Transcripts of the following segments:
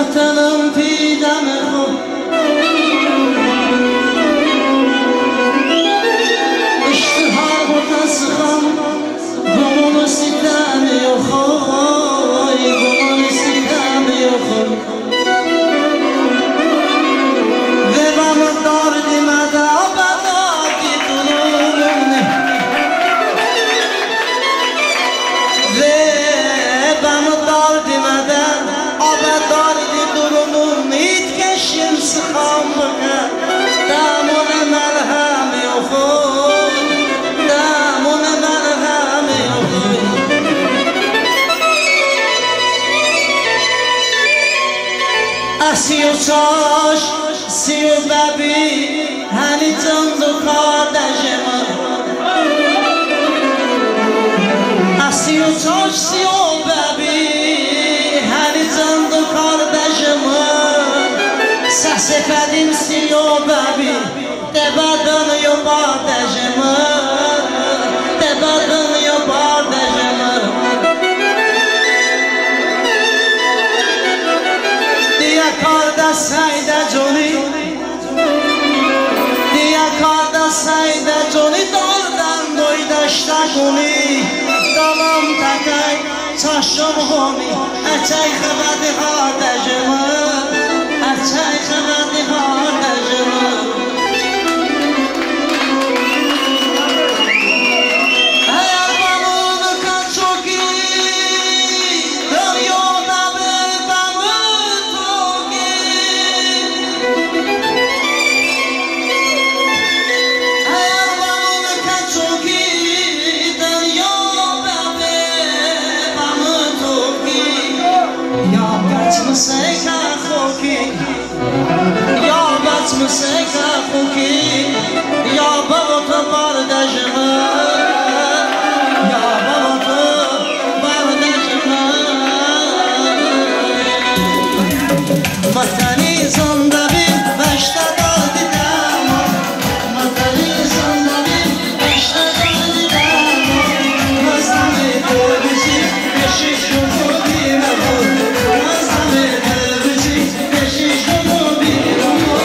تنم پیدم خود اشتهار متاسخم گمان ستم یا خواهی گمان ستم یا خواهی وبم دارد مدى بداکی دلومنی وبم دارد مدى بداردی دلومنی کشیم سخام بگم دامون مرهم یا خود دامون مرهم یا خود سیو چاش سیو ببی هنی جان دو کار دجمه سیو چاش سیو ببی هنی جان دو کار دجمه سفدیم سیو ببی دبادن یو بار دجمه دبادن یو بار دجمه کاردا سایده جونی دیا کاردا سایده جونی داردن دوی داشته کنی دلم تکای چشم همی اچای خبردی ها دجمه اچای خبردی ها دجمه مسیکا خوکی یا بابا تو باردجمه یا بابا تو باردجمه مطنی زنده بی بشته دادی داما مطنی زنده بی بشته دادی داما مزدمی دربیزی بشی شدو بیره بود مزدمی دربیزی بشی شدو بیره بود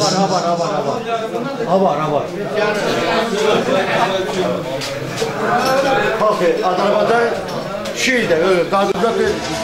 olasın. Var. Bakın, Azərbaycan şeydə, qadınlar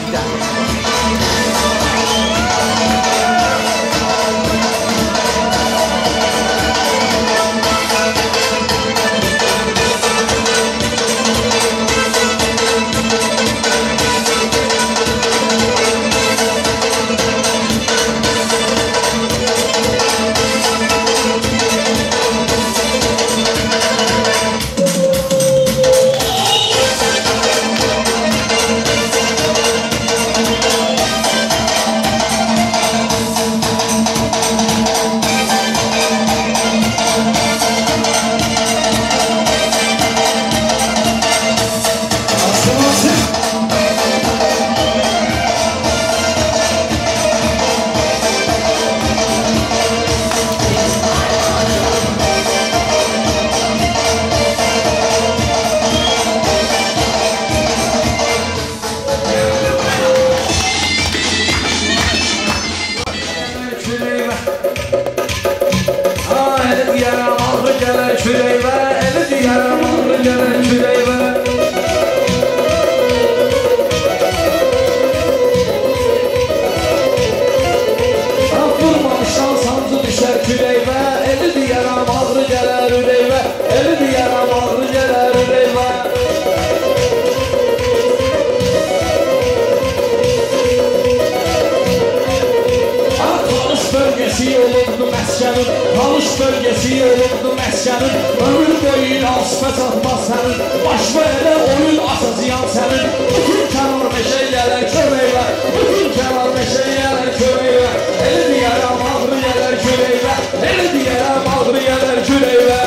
Talış bölgesi olurdu məskənin, ömür boyu asfə çatmaz sənin, başma elə oyun asacağım sənin. Bütün kənar meşəyələr köməklə, bütün kənar meşəyələr köməklə, elə deyərəm ağrı gələr küləklə, elə deyərəm ağrı gələr küləklə.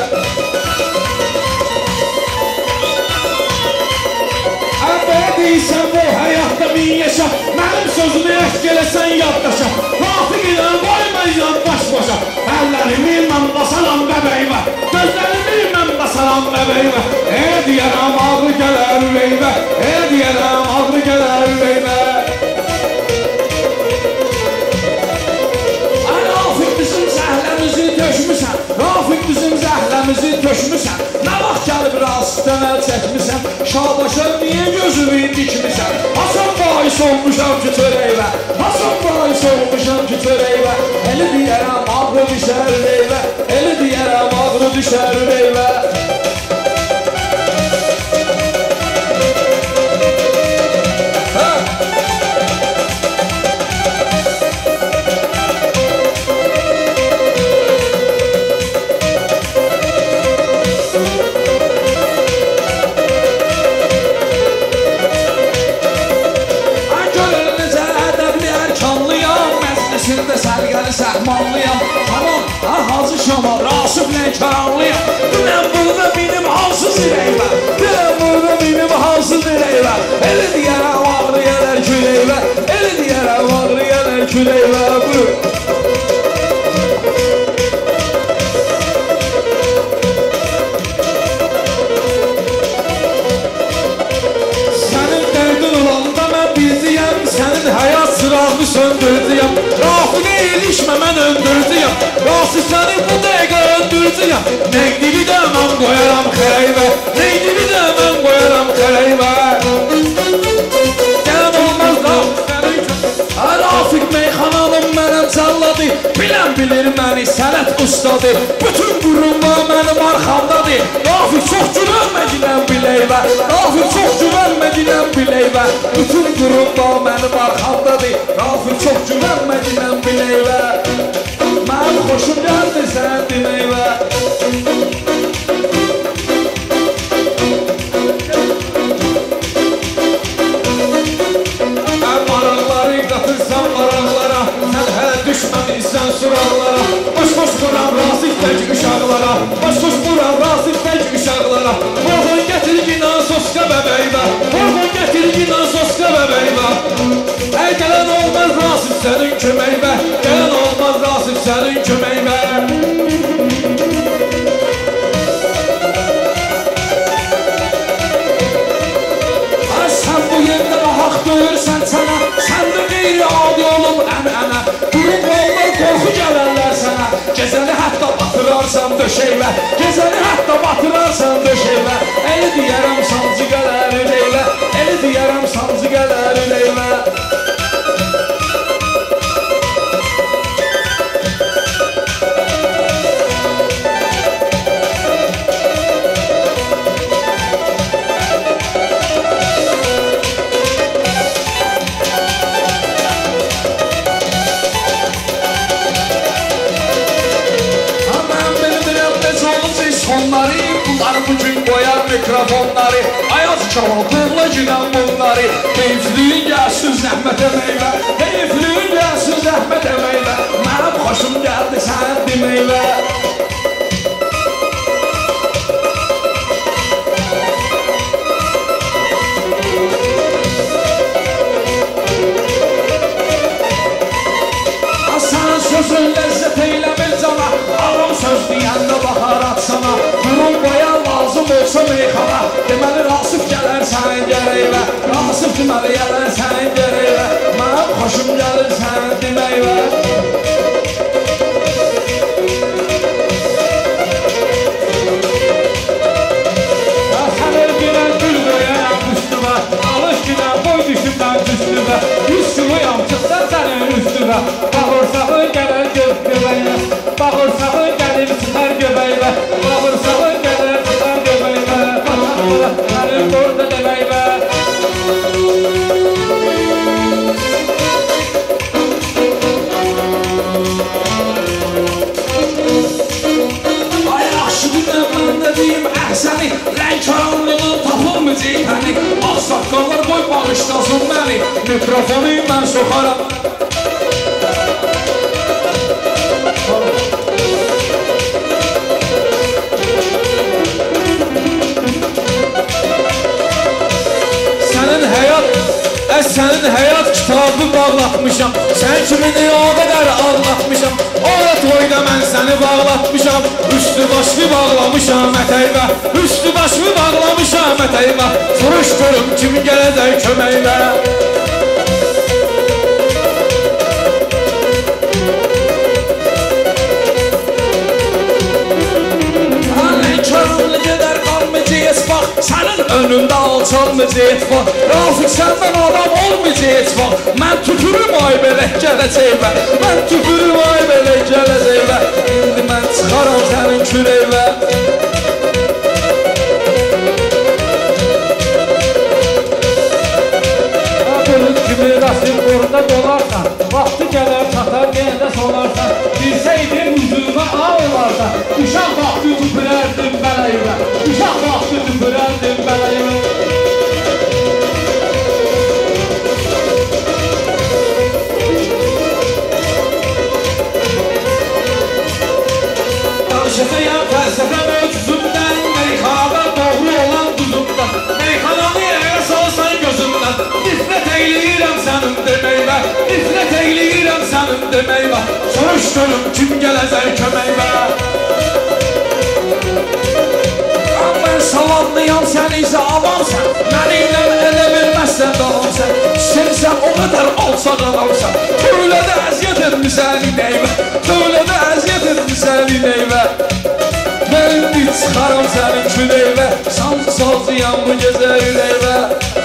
Əbəyə deysən bu həyatda min yaşa, mənim sözümü eşq eləsən yaddaşa, rafiq ilə qoymayacaq baş-başa. Əllərimi mən basaram bəbəyimə, gözlərimi mən basaram bəbəyimə. Deyərəm ağrı gələr ürəyimə, deyərəm ağrı gələr ürəyimə. Rafiq bizim zəhləmizi tökmüsən, Rafiq bizim zəhləmizi tökmüsən. Nə vaxt gəlib rastdan əl çəkmisən, Şabaşa niyə gözümü dikmisən? Hasan bahis olmuşam ki törəyvə, Hasan bahis olmuşam ki törəyvə. Elə deyərəm ağrı düşər ürəyvə, elə deyərəm ağrı düşər ürəyvə. Səhmanlıyam, tamam, hazır şama, rasiblə karanlıyam. Dünən burada benim halsız ürəyimə, dünən burada benim halsız ürəyimə. Elə deyərəm ağrı gələr küləyimə, elə deyərəm ağrı gələr küləyimə. Buyur. Sənin dərdin olanda mən bizdiyəm, sənin həyat sırağını söndürdüyəm. Rafiqə ilişmə mən öndürdüyəm, Rafi səni bu dəqiqə öndürdüyəm. Nəqdili də mən qoyaram xərəyvə, nəqdili də mən qoyaram xərəyvə. Gələn olmaz Rafiq meyxananım mənəm cəlladı, bilən bilir məni sənət ustadı. Bütün qurumma mənim arxamdadır, Rafiq çox güvənmədilən biləyvə, Rafiq çox güvənmədilən biləyvə. Bütün qurumma mənim arxamdadır, Rafiq çox güvənmədilən biləyvə. Mənim xoşum gəldi sən deməyvə. Maraqları qatırsan maraqlara, sən hələ düşməmişsən suraqlara. Boş-boş vuram Rasif tək uşaqlara, boş-boş vuram Rasif tək uşaqlara. Orğun gətir ginan soska bəbəyvə, orğun gətir ginan soska bəbəyvə. Gələn olmaz Rasif sənin köməyvə, gələn olmaz Rasif sənin köməyvə. Sən bu yerdə haqq döyürsən sənə, sən də qeyri adi olub ənə. Durum olmaz qorxu gələrlər sənə, batırarsan döşeyle, gecəni hətta batırarsan döşeyle. Eli deyərəm sancı gələrin eylə, eli deyərəm sancı gələrin eylə. Bunlar bugün koyar mikrofonları, ayaz çalal qovla giden bunları. Keyifliyin gəlsin zəhmət əməklə, keyifliyin gəlsin zəhmət əməklə. Mənim xoşum gəldi sən deməklə. Sən sözün ləzzət eyləmir cana, ağam söz deyəndə baharat sana. Durum boya lazım olsa meyxana, deməli Rasif gələr sən gərəklə. Rasif deməli gələr sən gərəklə. Mənim xoşum gəlir sən deməklə. Sən erginən gül qoyayam üstümə, alış gidən boy düşümdən üstümə. 100 kiluyam çıxsa sənin üstümə. Bağırsağın gələr göbəylə, bağırsağın gəlir çıxar göbəylə. Bağırsağın gələr çıxar göbəylə, mənim orada deməklə. Ay yaxşıdır mən də deyim əhsəni, Lənkəranlının tapılmı ceyhəni. Ağsaqqallar boy bağışlasın məni, mikrofonu mən soxaram. Sənin həyat kitabı bağlatmışam, sən kimini o qədər ağlatmışam. O toyda mən səni bağlatmışam, üstü başlı bağlamışam ətəymə, üstü başlı bağlamışam ətəymə. Soruşdurum kim gələcək köməklə. Lənkəranlı gedər qalmayacaq bax, sənin önündə alçal mücəyət var. Rafiq səndən adam olmayacaq bax, mən tüpürüm ay belə gələcəklə, mən tüpürüm ay belə gələcəklə. İndi mən çıxaram sənin kürəklə. Bölük kimi Rasim orada dolarsan, vaxtı gələr çatar yenə də solarsan. Bilsəydin hüzuruna ağlarsan, uşaq vaxtı tüpürərdim bələylə, uşaq vaxtı tüpürərdim bələylə. Danışacağım fəlsəfə mövzumdan, meyxana doğru olan duzumdan. Meyxananı yerə salsan gözümdən, nifrət eyləyirəm sənin deməklə, nifrət eyləyirəm sənin deməklə. Soruşdurum kim gələcək köməklə. Mən salamlıyam sən isə avansan, mənimlə elə bilməzsən dalamsan. Sən o qədər alçaq adamsan, tövlədə əziyyət etmişsən inəymə, tövlədə əziyyət etmişsən inəymə. Mən indi çıxaram sənin küləklə, sancı salcıyam bu gecə ürəklə.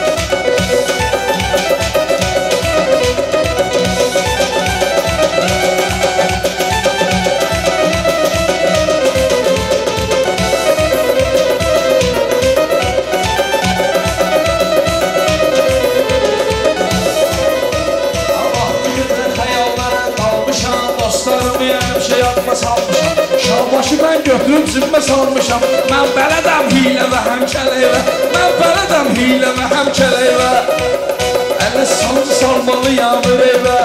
Şabaşı mən götürüb zimmə salmışam, mən bələdəm hilə və həmkələylə, mən bələdəm hilə və həmkələylə. Ələ sancı salmalıyam ürəklə.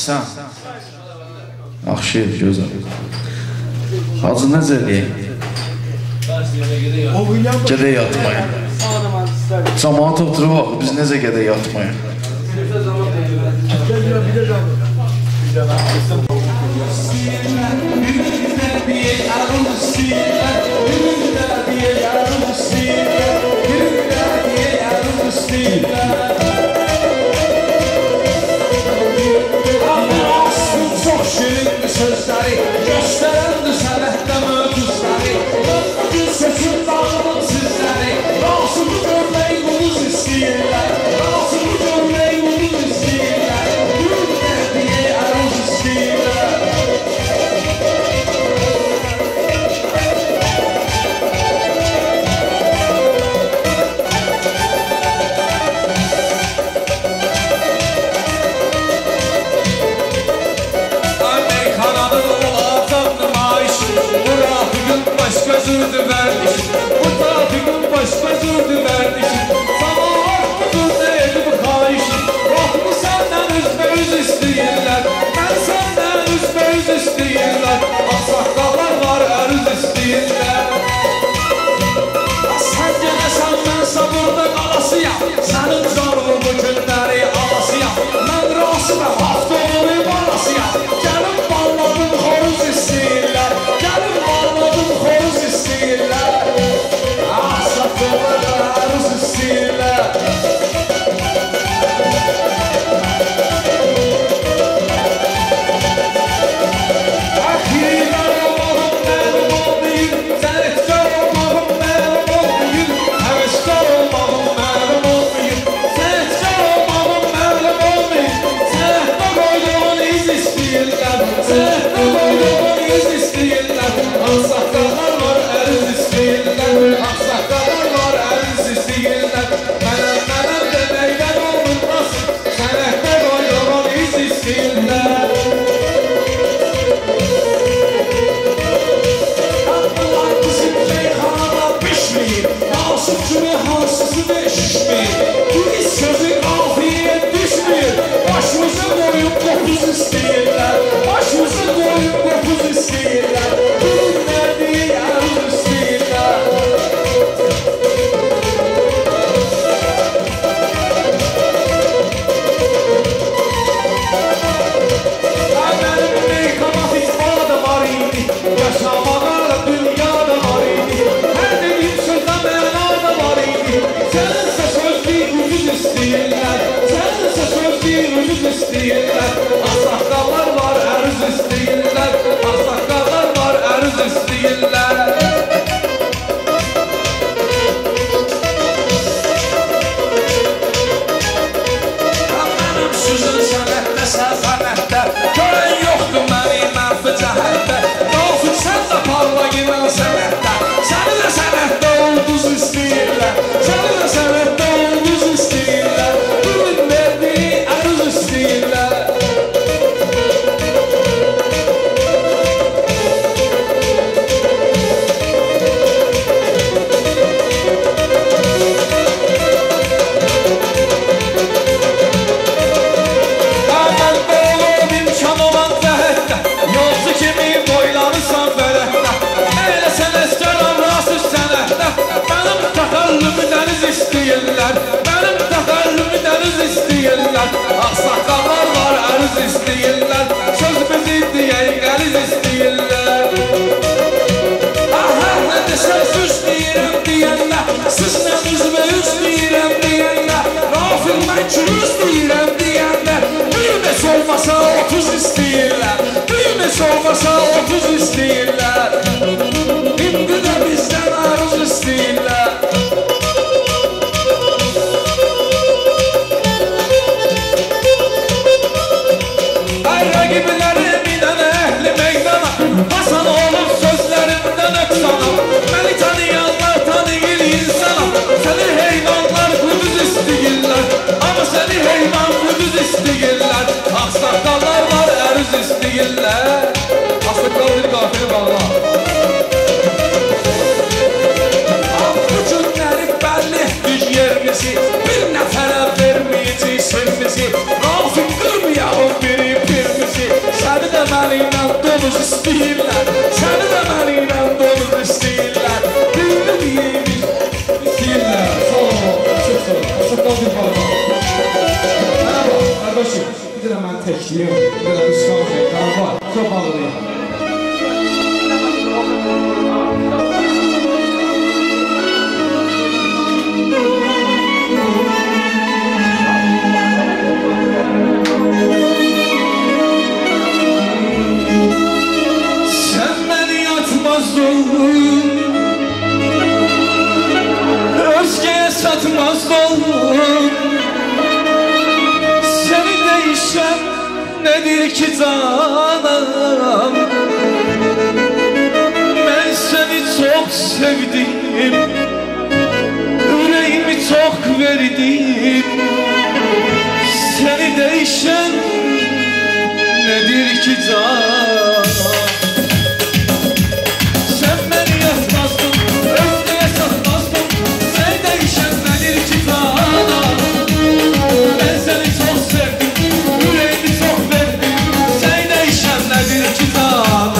Sən. Yaxşı, gözəl. Hacı necə eləyək? Gedək yatmaya. Cəmaat oturub baxı, biz necə gedək yatmaya? Çox şirin sözləri göstərəndir sənətdə möcüzləri. Bugün seçim dağılın sizləri. Rasımı görmək uluz istəyirlər. Rasımı görmək uluz istəyirlər. Güllər deyə əruz istəyirlər. Zürdü vermiş, bu trafikin başka zürdü vermiş. Sabahlar budur neydi bu kayış? Rahmi senden üzme yüz isteyirler. Ben senden üzme yüz isteyirler. Aksakkalar var erüz isteyirler. Sen gelesen ben sabırda kalasıyam. Senin canımı bu günleri alasıyam. Ben rasime haftaları balasıyam. Gelin bağladım horuz isteyirler. Gelin bağladım horuz isteyirler. Aksakkalar erüz isteyirler. Olmasa 30 isteyirler. Şimdi de bizden aruz isteyirler. dost istəyirlər, səni də məni ilə dost istəyirlər. Dilini deyir, istəyirlər. Sağ ol, çox sağ ol. Çok qaldı falan. Mənə bax, qardaşım, bir də mən təkliyim, bir də qısqal şeytanı var, çox ağırıyım. Sen beni yatmazdın, özgeye satmazdın. Seni değişen nedir ki canım? Ben seni çok sevdim, yüreğimi çok verdim. Seni değişen nedir ki canım? Sen beni yatmazdın, özgeye satmazdın. Seni değişen nedir ki canım? Ben seni çok sevdim, yüreğimi çok verdim. Seni değişen nedir ki canım?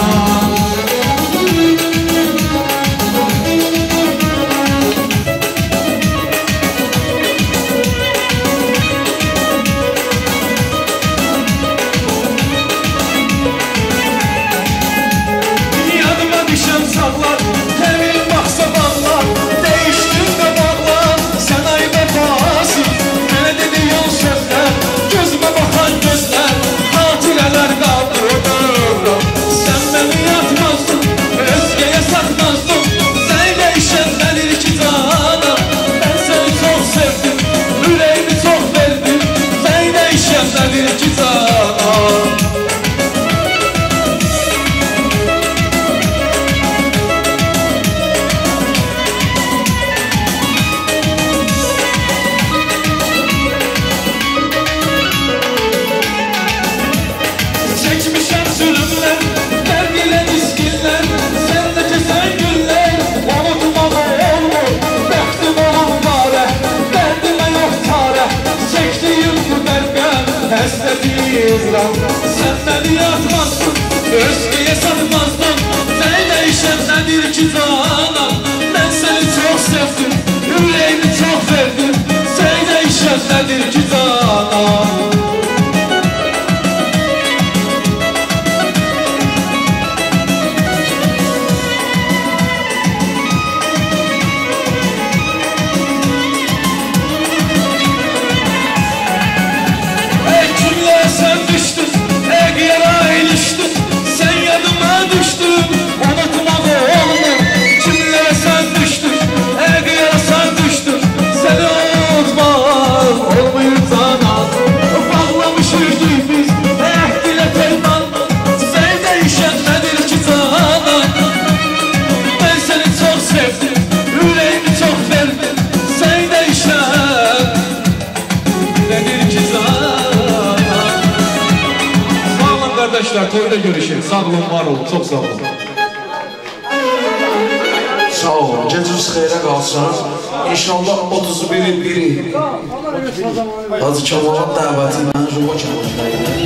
Sen beni yatmazdın, özgeye satmazdın. Seni değişen nedir ki canım? Ben seni çok sevdim, yüreğimi çok verdim. Seni değişen nedir ki canım? Arkadaşlar toyda görüşelim. Sağ olun, var olun. Çok sağ olun. Sağ olun. Geciniz xeyrə qalsın. İnşallah 31-i biri Hacı Kemal'ın dəvəti ilə Ruba Kemal'daydı.